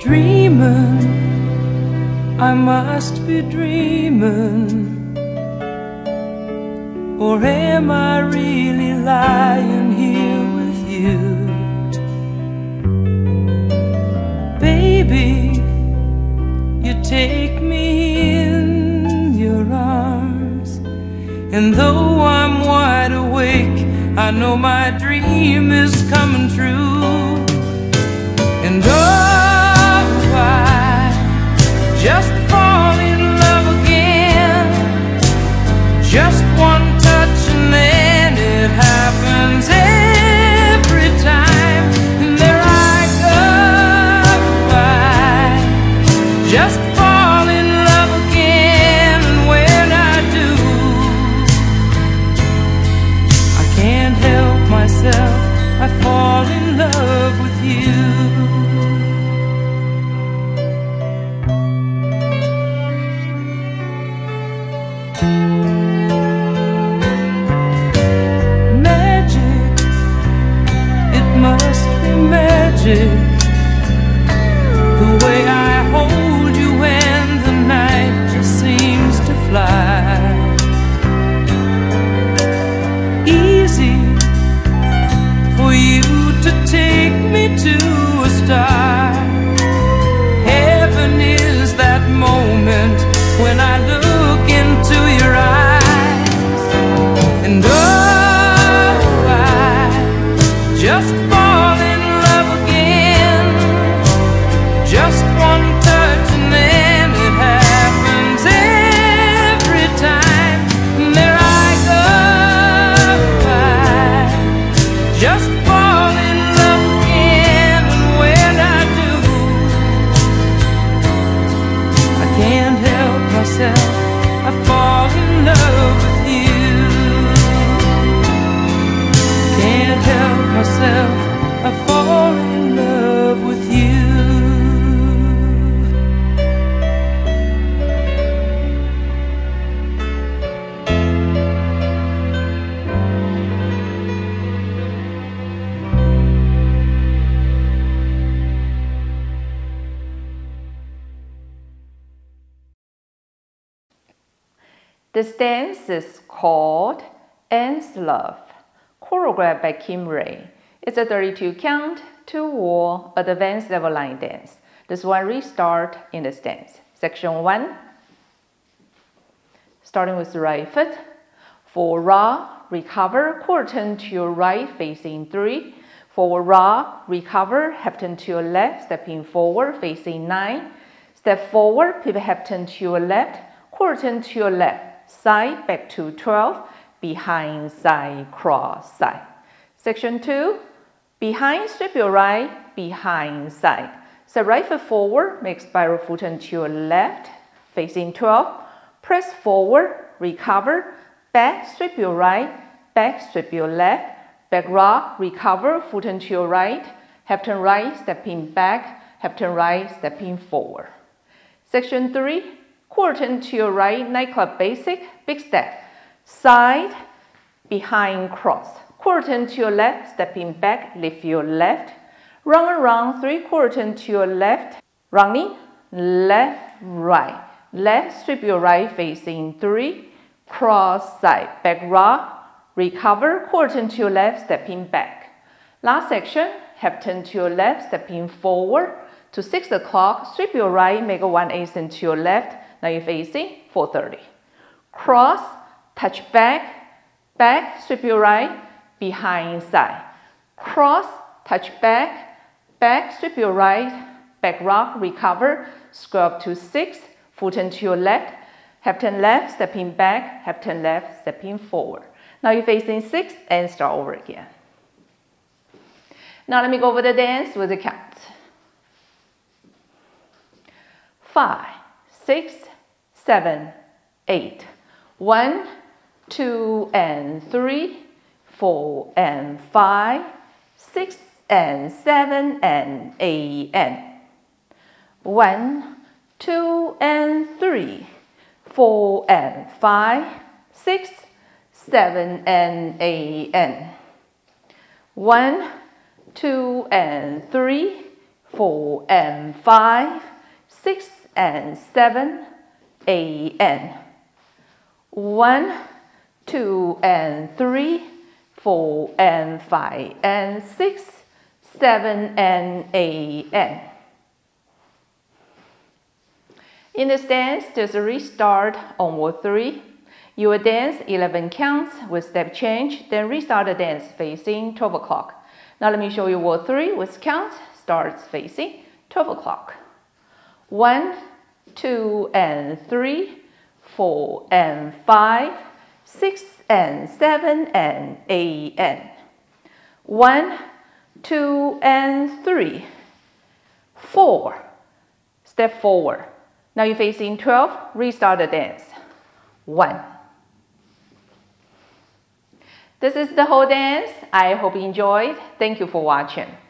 Dreaming, I must be dreaming, or am I really lying here with you? Baby, you take me in your arms, and though I'm wide awake, I know my dream is coming true. And oh, I just fall in love again. Just one touch and then it happens every time. And there I go, I just fall in love again. And when I do, I can't help myself, I fall in love with you. Magic, it must be magic, the way I hold you when the night just seems to fly. Easy for you to take me to a star. Heaven is that moment when I look into your eyes. And oh, I just fall in love again. Just one touch and then it happens every time. And there I go, I just fall in love again. And when I do, I can't help myself, I fall in love with you. Can't help myself, I fall in love with you. This dance is called Anne's Love, choreographed by Kim Ray. It's a 32 count, 2-wall, advanced level line dance. This one restart in this dance. Section 1, starting with the right foot. Forward rock, recover, quarter turn to your right, facing 3. Forward rock, recover, half turn to your left, stepping forward, facing 9. Step forward, pivot half turn to your left, quarter turn to your left. Side, back to 12, behind, side, cross, side. Section 2, behind, sweep your right, behind, side. Step right foot forward, make spiral foot turn to your left, facing 12. Press forward, recover, back, sweep your right, back, sweep your left. Back rock, recover, foot turn to your right, half turn right, stepping back, half turn right, stepping forward. Section 3, quarter turn to your right, nightclub basic, big step. Side, behind, cross. Quarter turn to your left, stepping back, lift your left. Run around, 3/4 turn to your left. Running, left, right. Left, sweep your right, facing 3. Cross, side, back rock. Recover, quarter turn to your left, stepping back. Last section, half turn to your left, stepping forward. To 6 o'clock, sweep your right, make a 1/8 turn to your left. Now you're facing 4:30. Cross, touch back, back, sweep your right, behind, side. Cross, touch back, back, sweep your right, back rock, recover, scrub up to 6, foot turn to your left, half turn left, stepping back, half turn left, stepping forward. Now you're facing 6 and start over again. Now let me go over the dance with the count. 5, 6, 7, 8. 1, 2, and 3, 4, and 5, 6, and 7, and 8, and 1, 2, and 3, 4, and 5, 6, 7, and 8, and 1, 2, and 3, 4 and 5, 6 and 7, A-N. 1, 2 and 3, 4 and 5 and 6, 7 and A-N. In this dance, there's a restart on word 3. You will dance 11 counts with step change, then restart the dance facing 12 o'clock. Now let me show you word 3 with count, starts facing 12 o'clock. 1, 2 and 3, 4 and 5, 6 and 7 and A-N. 1, 2 and 3, 4. Step forward. Now you're facing 12, restart the dance. 1. This is the whole dance. I hope you enjoyed. Thank you for watching.